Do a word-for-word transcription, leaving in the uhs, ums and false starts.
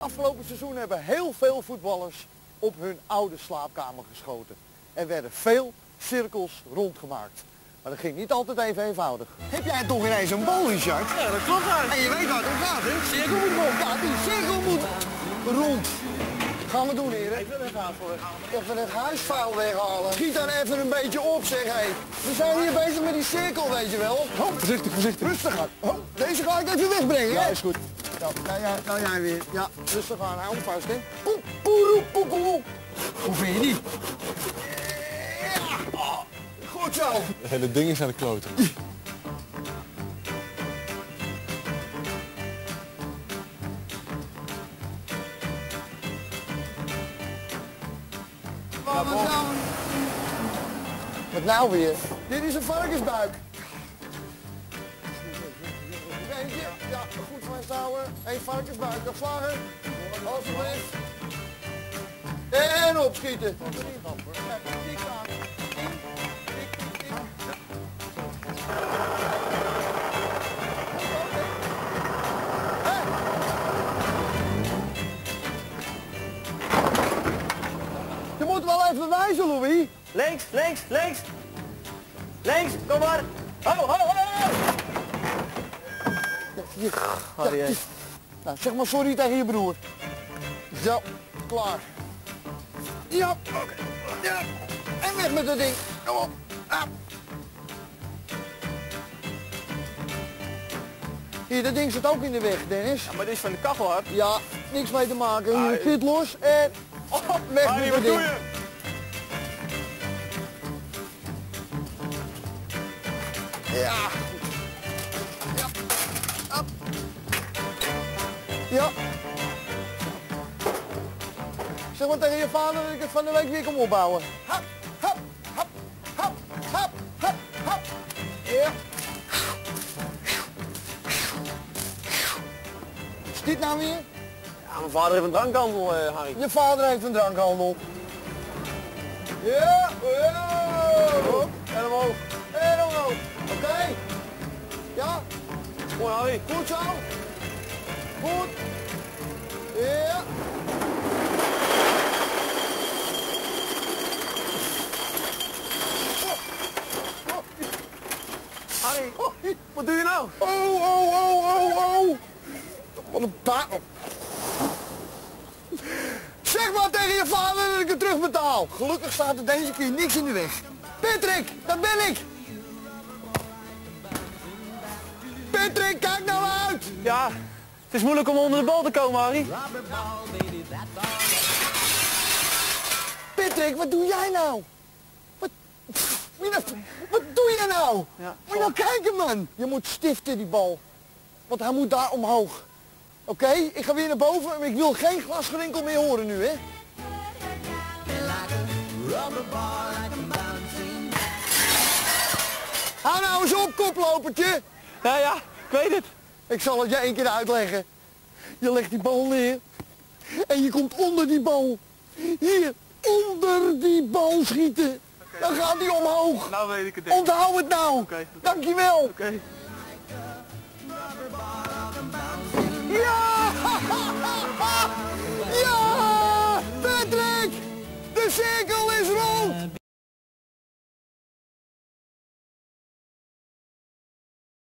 Afgelopen seizoen hebben heel veel voetballers op hun oude slaapkamer geschoten. Er werden veel cirkels rondgemaakt. Maar dat ging niet altijd even eenvoudig. Heb jij toch ineens een bal, Richard? Ja, dat klopt uit. En je weet waar het om gaat, hè? Cirkel moet rond. Ja, die cirkel moet rond. Gaan we doen, heren. Ik wil even gaan voor. Even het huisvuil weghalen. Schiet dan even een beetje op, zeg hé. We zijn hier bezig met die cirkel, weet je wel. Oh, voorzichtig, voorzichtig. Rustig aan. Oh, deze ga ik even wegbrengen, hè? Ja, is goed. Ja, nou, jij, nou jij weer. Ja, rustig aan. Hou hem vast, hè. Poe, poe, poe, poe. Hoe vind je die? Ja. Oh, goed zo. Het hele ding is aan de kloten. Wat nou? Wat nou weer? Dit is een varkensbuik. Eentje, ja, goed vasthouden. Eén varkensbuik, nog slagen. Alsjeblieft. En opschieten. Tik aan. Tik, tik, tik. Hé! Je moet wel even wijzen, Louis. Links, links, links. Links, kom maar. Ho, ho, ho. Je, Harry, ja, hè. je- nou, zeg maar sorry tegen je broer. Zo, klaar. Ja, oké. Ja. En weg met dat ding. Kom op. Ah. Hier, dat ding zit ook in de weg, Dennis. Ja, maar dit is van de kachel, hard. Ja, niks mee te maken. Ah, Hier, dit los en Oh, weg Harry, met wat dat doe ding. je? Ja. Ja. Hop. Ja. Zeg maar tegen je vader dat ik het van de week weer kom opbouwen. Hop, hop, hop, hop, hop, hop, hop. Ja. Is dit nou weer? Ja, mijn vader heeft een drankhandel, uh, Harry. Je vader heeft een drankhandel. Ja, ja. Op. En omhoog. En omhoog. Oké. Ja. Mooi, Harry. Goed zo. Goed. Ja. Harry, wat doe je nou? Oh, oh, oh, oh, oh. Wat een pa... Zeg maar tegen je vader dat ik het terugbetaal. Gelukkig staat er deze keer niks in de weg. Patrick, dat ben ik. Patrick, kijk nou uit. Ja, het is moeilijk om onder de bal te komen, Harry. Patrick, wat doe jij nou? Wat, pff, moet je nou- wat doe je nou? Ja, Moet je nou kijken, man. Je moet stiften, die bal. Want hij moet daar omhoog. Oké, ik ga weer naar boven, maar ik wil geen glasgerinkel meer horen nu, hè? Hou nou eens op, koplopertje. Ja, ja, ik weet het. Ik zal het je één keer uitleggen. Je legt die bal neer en je komt onder die bal. Hier, onder die bal schieten. Dan gaat die omhoog. Nou weet ik het. Onthoud het nou. Oké. Dankjewel. Oké.